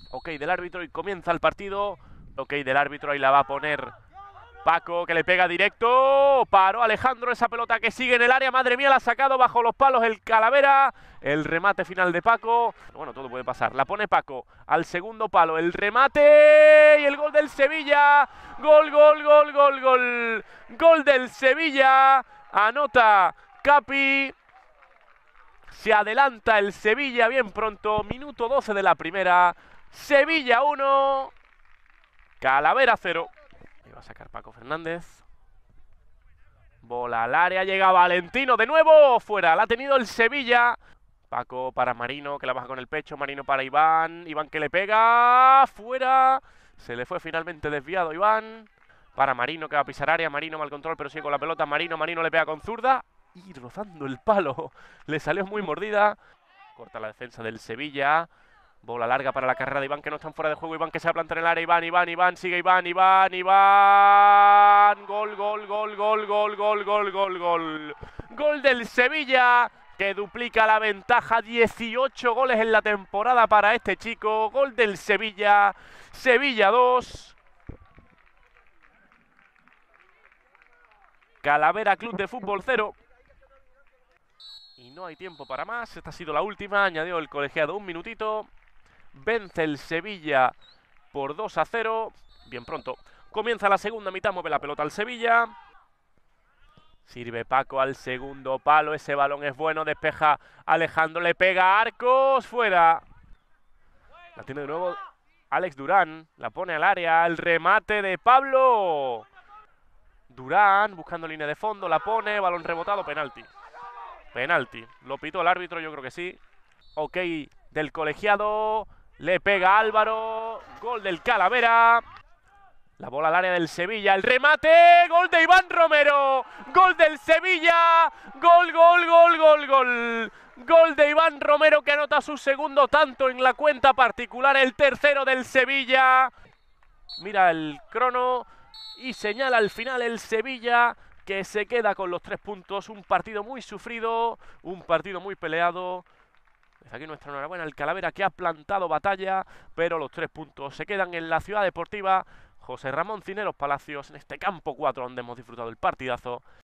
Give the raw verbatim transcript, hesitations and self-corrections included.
Ok del árbitro y comienza el partido. Ok del árbitro, ahí la va a poner Paco, que le pega directo. Paró Alejandro esa pelota que sigue en el área. Madre mía, la ha sacado bajo los palos el Calavera. El remate final de Paco. Bueno, todo puede pasar. La pone Paco al segundo palo. El remate y el gol del Sevilla. Gol, gol, gol, gol, gol. Gol del Sevilla. Anota Capi. Se adelanta el Sevilla bien pronto. Minuto doce de la primera. Sevilla uno. Calavera cero. Ahí va a sacar Paco Fernández. Bola al área, llega Valentino de nuevo. Fuera, la ha tenido el Sevilla. Paco para Marino, que la baja con el pecho. Marino para Iván. Iván que le pega. Fuera. Se le fue finalmente desviado Iván. Para Marino, que va a pisar área. Marino mal control, pero sigue con la pelota. Marino, Marino le pega con zurda. Y rozando el palo. Le salió muy mordida. Corta la defensa del Sevilla. Bola larga para la carrera de Iván, que no están fuera de juego. Iván que se va a plantar en el área. Iván, Iván, Iván. Sigue Iván, Iván, Iván. Gol, gol, gol, gol, gol, gol, gol, gol, gol. Gol del Sevilla, que duplica la ventaja. dieciocho goles en la temporada para este chico. Gol del Sevilla. Sevilla dos. Calavera Club de Fútbol cero. Y no hay tiempo para más. Esta ha sido la última. Añadió el colegiado un minutito. Vence el Sevilla por dos a cero. Bien pronto. Comienza la segunda mitad. Mueve la pelota al Sevilla. Sirve Paco al segundo palo. Ese balón es bueno. Despeja Alejandro. Le pega a Arcos. Fuera. La tiene de nuevo Alex Durán. La pone al área. El remate de Pablo. Durán buscando línea de fondo. La pone. Balón rebotado. Penalti. Penalti. Lo pitó el árbitro. Yo creo que sí. Ok del colegiado. Le pega Álvaro. Gol del Calavera. La bola al área del Sevilla. El remate. Gol de Iván Romero. Gol del Sevilla. Gol, gol, gol, gol, gol. Gol de Iván Romero, que anota su segundo tanto en la cuenta particular. El tercero del Sevilla. Mira el crono y señala al final el Sevilla, que se queda con los tres puntos. Un partido muy sufrido. Un partido muy peleado. Desde aquí nuestra enhorabuena al Calavera, que ha plantado batalla, pero los tres puntos se quedan en la Ciudad Deportiva José Ramón Cineros Palacios, en este campo cuatro donde hemos disfrutado el partidazo.